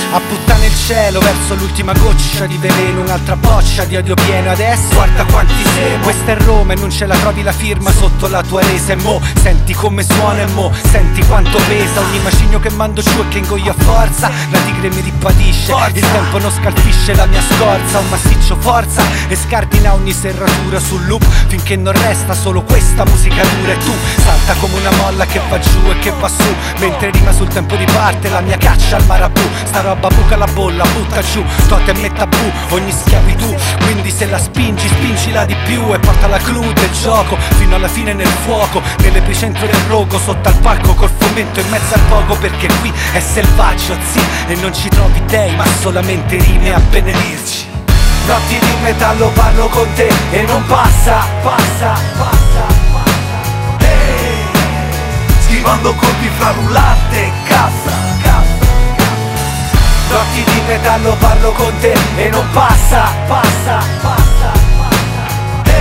a puttane il cielo verso l'ultima goccia di veleno, un'altra boccia di odio pieno. Adesso guarda quanti siamo, questa è Roma e non ce la trovi la firma sotto la tua resa. E mo senti come suona e mo senti quanto pesa ogni macigno che mando giù e che ingoio a forza. La tigre mi ripatisce, il tempo non scalfisce la mia scorza, un massiccio forza e scardina ogni serratura sul loop finché non resta solo questa musica dura. E tu salta come una molla che va giù e che va su, mentre rima sul tempo di parte la mia caccia al marabù. Sta roba buca la bolla, butta giù totem e tabù, ogni schiavitù. Quindi se la spingi, spingila di più e porta la clou del gioco fino alla fine nel fuoco, nell'epicentro del rogo, sotto al palco col fomento in mezzo al poco. Perché qui è selvaggio, sì, e non ci trovi dei ma solamente rime a benedirci. Notti di metallo parlo con te e non passa, passa, passa, passa. Schivando colpi fra rullate e cassa, cassa, cassa. Notti di metallo parlo con te e non passa, passa, passa, passa.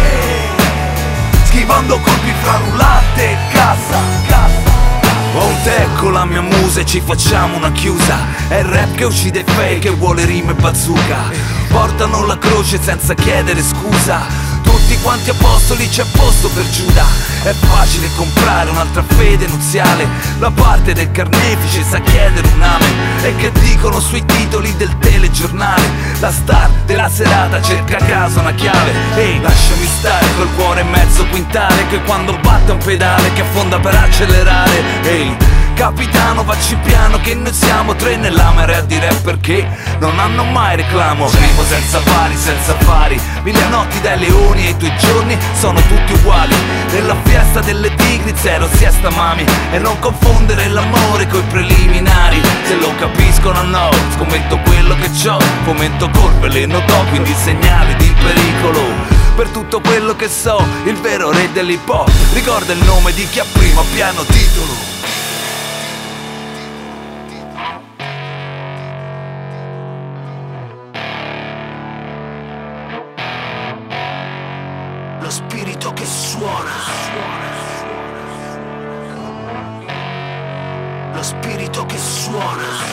Schivando colpi fra rullate e cassa, cassa. Ho un tè con la mia musa e ci facciamo una chiusa. È il rap che uccide il fake e vuole rime bazooka. Portano la croce senza chiedere scusa. Tutti quanti apostoli c'è posto per Giuda. È facile comprare un'altra fede nuziale. La parte del carnefice sa chiedere un amen. E che dicono sui titoli del telegiornale? La star della serata cerca a caso una chiave. Ehi, lasciami stare col cuore mezzo quintale, che quando batte un pedale che affonda per accelerare. Ehi, capitano, vacci piano che noi siamo tre nella marea di rapper che non hanno mai reclamo. Scrivo senza pari, senza affari, mille notti dai leoni e i tuoi giorni sono tutti uguali. Nella fiesta delle tigri zero siesta mami, e non confondere l'amore coi preliminari. Se lo capiscono no, scommetto quello che c'ho, fomento col veleno do, quindi segnale di pericolo. Per tutto quello che so, il vero re dell'hip hop ricorda il nome di chi ha primo piano titolo. Lo spirito che suona, lo spirito che suona.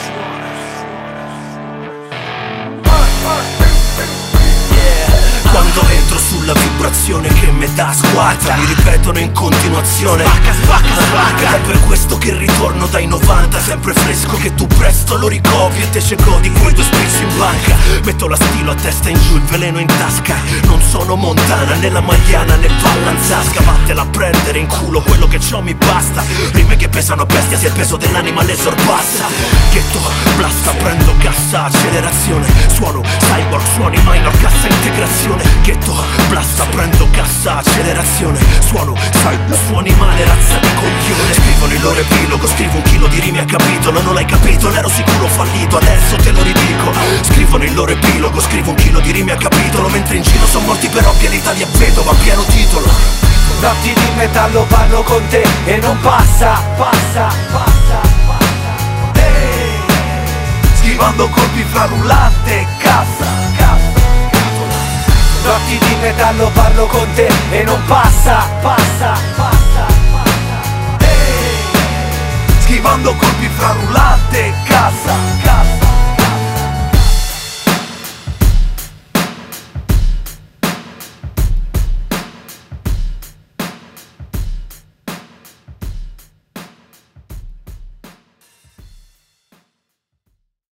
Quando entro sulla vibrazione che mi dà squadra, mi ripetono in continuazione spacca, spacca, spacca. È per questo che ritorno dai 90 sempre fresco, che tu presto lo ricovi e te ce godi quei due spicci in banca. Metto la stilo a testa in giù, il veleno in tasca. Non sono Montana, né la Magliana, né Vallanzasca. Vattela a prendere in culo, quello che c'ho mi basta. Rime che pesano a bestia, se il peso dell'anima le sorpassa. Ghetto, blasta, prendo cassa, accelerazione. Suono cyborg, suoni minor, cassa, integrazione. Ghetto, blasta, prendo cassa, accelerazione. Suono cyborg, suoni male, razza di coglione. Scrivono il loro epilogo, scrivo un chilo di rime a capitolo. Non l'hai capito, l'ero sicuro fallito, adesso te lo ridico. Scrivono il loro epilogo, scrivo un chilo di rime a capitolo. Mentre in giro sono morti per ovvia, l'Italia vedova, pieno titolo. Notti di metallo parlo con te e non passa, passa, passa, passa. Schivando colpi fra rullante e cassa, cassa. Notti di metallo parlo con te e non passa, passa, passa, passa. Schivando colpi fra rullante e cassa, cassa.